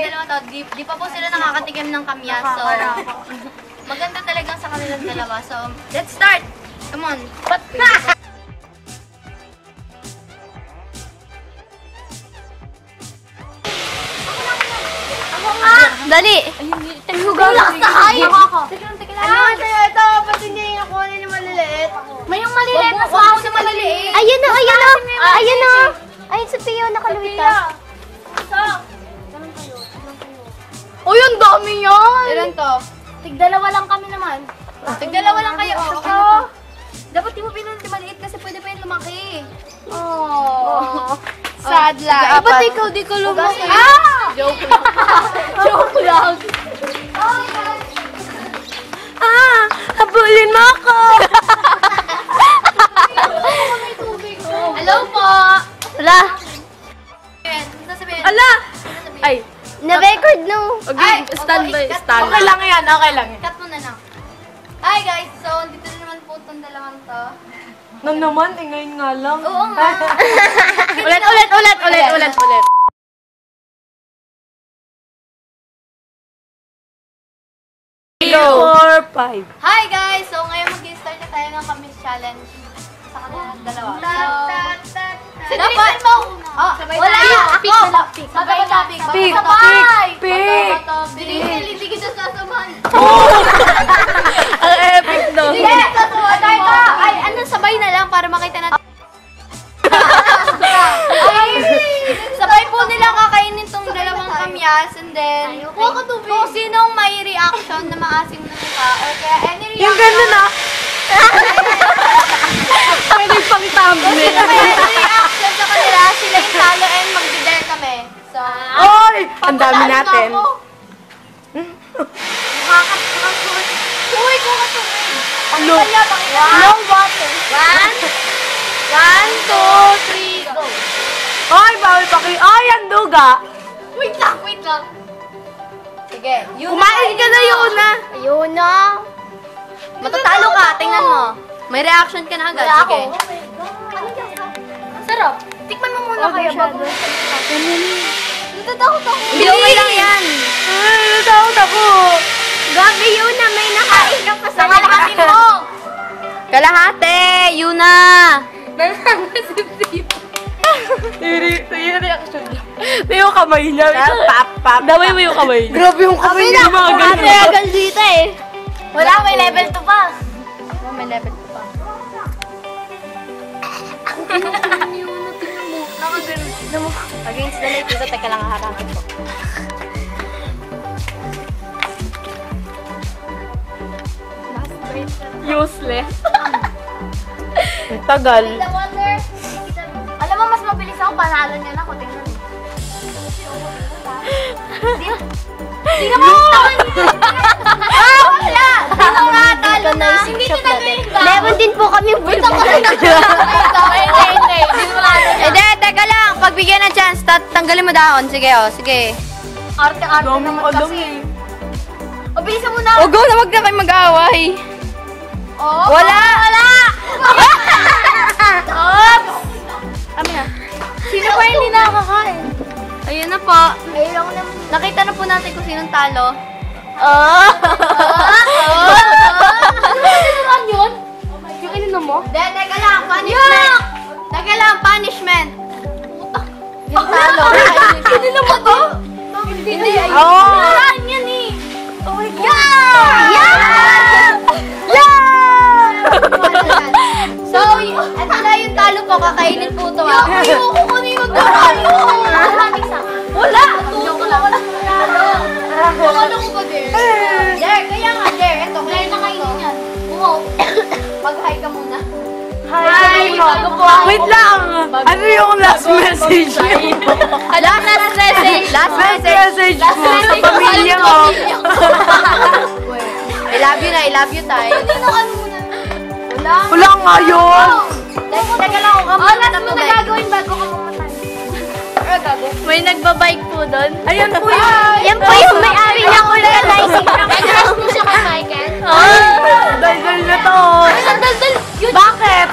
dalawang to, di pa po sila nakakatikim ng Kamias. So, maganda talaga sa kanilang dalawa. So, let's start! Come on! Dali! Tulak sa kayo! Teka lang. Ito, pati niya yung ako yung maliliit. May yung maliliit, mas ako sa maliliit. Ayun o, ayun o! Ayun o! Ayun si Pio, nakaluwita. Uy, ang dami yan! Ilan to? Tigdalawa lang kami naman. Tigdalawa lang kayo. Dapat di mo pinunti maliit kasi pwede pa yung lumaki. Sad lang. Ba't ikaw di ko lumaki? Joke lang. Joke lang. Habulin mo ako! Hello po! Wala! Ala! Ay! Na-record no! Okay, standby. Okay lang yan, okay lang yan. Cut mo na lang. Hi guys! So, dito na naman po itong dalawang to. Nang naman, ngayon nga lang. Oo nga. Ulit. 3, 4, 5. Hi guys! So, ngayon mag-start na tayo ng Kamias Challenge sa kanilang dalawa. So, dapat mo! Wala! Pick! Sabay na! Pick! Hindi kita sasabahan. Ang epic no. Sige! Ay, ano, sabay na lang para makita natin. Sabay po nila kakainin tong dalawang Kamias and then kung sinong may reaction na maasim na mukha or kaya any reaction. Yung gano'n na. Pwede pang thumbnail. Kung sino may any reaction sa kanila, sila yung talo and mag-dare kami. So, Oy! Ang dami natin. Uy, kung katuloy. Ano? No water. 1, 2, 3, go. Ay, bawal pa kayo. Ay, ang duga. Wait lang. Sige, Kumain ka na yun na. Ayun na! Matatalo ka, tingnan mo. May reaction ka na agad, sige. Sarap! Tikman mo muna kayo bago. Natatakot ako. Hindi, okay lang yan. Ay, natakot ako. Gabi yun na may nakain ka pa sa Kalahati mo. Kalahati, yun na. Yung reaction niya. May yung kamay niya. Pap. Daway mo yung kamay niya. Grabe yung kamay niya. Yung mga ganyan. Kaya dito eh. Wala, may level 2 pa. May level 2 pa. Against the light dito, teka lang, haharapin ko. Useless. Ang tagal. The water. Alam mo, mas mabilis ako, panalo niya na ako. Tingnan mo. Hindi ka makakatawa niya. Wala! Hindi ko nga talo na. Hindi ko na. Meron din po kami yung ko na Hindi, teka lang. Pagbigyan ng chance, tanggalin mo dahon. Sige, sige. Arte-arte Dami naman mo alam kasi. eh. O, bilisan mo na. O, go na, wag na kayo mag-aaway. Wala! Kami na. Sino pa hindi nakakain? Ayun na po. Ayun lang naman. Nakita na po natin kung sinong talo. Ano yun? Yung ininom mo? Teka lang, punishment. Teka lang, punishment. Yung talo. Hindi mo to? Hindi. Oo. Saan yan eh? Oh my God! So, ito na yung talo po. Kakainin po ito. Ayoko ko na yung talo. Wala! Tulong ko lang. Ano ko ba, Der? Der, kaya nga, Der. Ito, Dahil nakainin yan. Wow. Mag-hi ka muna. Hi, bago po. Wait lang. Ano yung last message mo? Last message. Last message mo sa pamilya mo. I love you na, I love you, Tay. Wala. Wala nga yun. Teka lang, kung Last mo na gagawin bago ka pumatay. May nagbabike po doon. Ayan po yun. Yan po yung may-ari ng organizing. Nag-rush mo siya kay Michael? Dal-dal na to. Dal-dal. Bakit?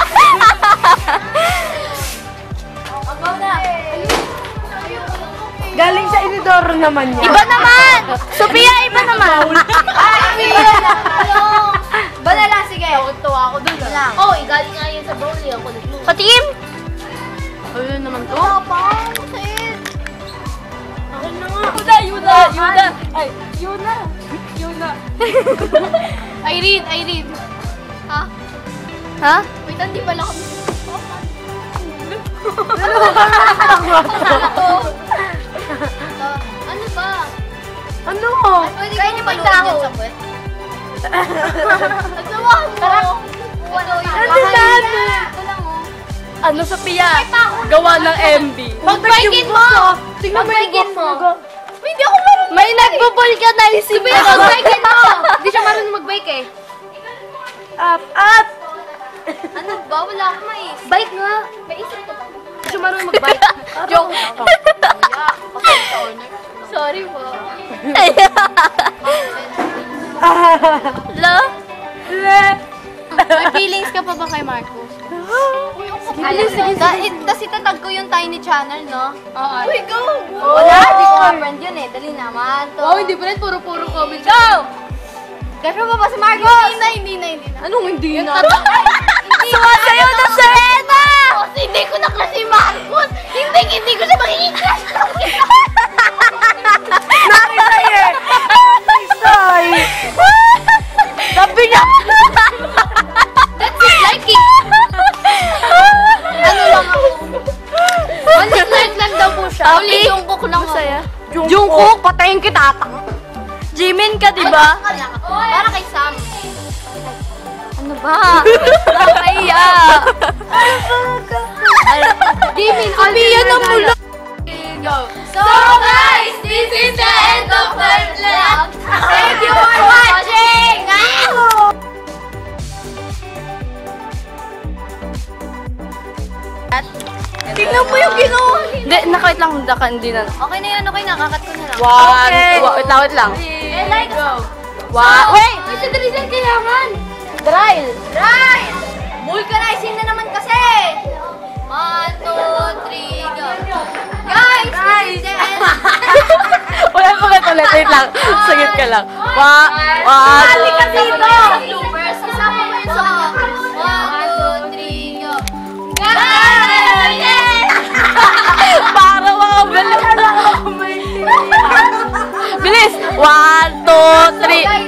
Agaw na. Galing sa Inidoro naman yan. Iba naman! Sophia, iba naman! Ay, ba na lang, sige. Tuwa ako dun. Lang. Oh, igaling nga yun sa bowling. Ako nagluto. Patim! Ayun naman to. Wala pa. Bakit? Akin na nga. Yuna! Ay, Yuna! Irene. Ha? Ha? Wait, hindi pala kami. Ano ba? Ano? Pwede kaya niyo maluhin yan sa puwet? Nagawa mo! Ano yan? Ito lang oh. Ano, Sophia? Gawa ng MB. Mag-bikein mo! Tingnan mo yung box mo. Hindi ako marunong. May nagbo-vulcanizing Sabihin mo, mag-bikein mo! Hindi siya marunong mag-bike eh. Up! Ano ba? Wala akong mais. Bike nga. May isip ka ba? Hindi siya marunong mag-bike. Joke. Sorry po. Lo? May feelings ka pa ba kay Marco? Sige. Tapos itatag ko yung tiny channel, no? Oo. Uy, go! Wala, di ko ma-friend yun eh. Dali naman to. Oh, hindi pa rin. Puro comment. Go! Gusto mo ba si Marcos? Hindi na. Anong hindi na? Sumasayaw na si Rena! Hindi ko na kasi Marcos! Hindi ko siya magiging crush! Nakisay eh! Nakisay! Sabi niya! That's his liking! Ano lang ako? Honest life lang daw po siya. Only yung cook lang ako. Jungkook, patayin kita atang. Jimin ka, diba? Para kay Sam. Ano ba? Nakakaya. Jimin, Sophia na mula. Go. So guys, this is the end of the vlog. Thank you for watching! Tingnan mo yung ginawa. Hindi, nakawit lang. Hindi na. Okay na yan, okay na. Kakat ko na lang. Wait lang. Go. Wait! May sa Drizzen kailangan. Trial. Right! Vulcanizing na naman kasi! 1, 2, 3, go! Guys! This is the end! Ulit. Wait lang. Sagit ka lang. Halika dito! Bloopers, isama mo yun sa 1, 2, 3, go! Guys! Para mga bilis! 1, 2, 3.